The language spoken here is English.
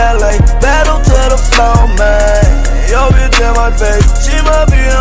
LA, battle to the floor, man. Yo bitch in my face, she might be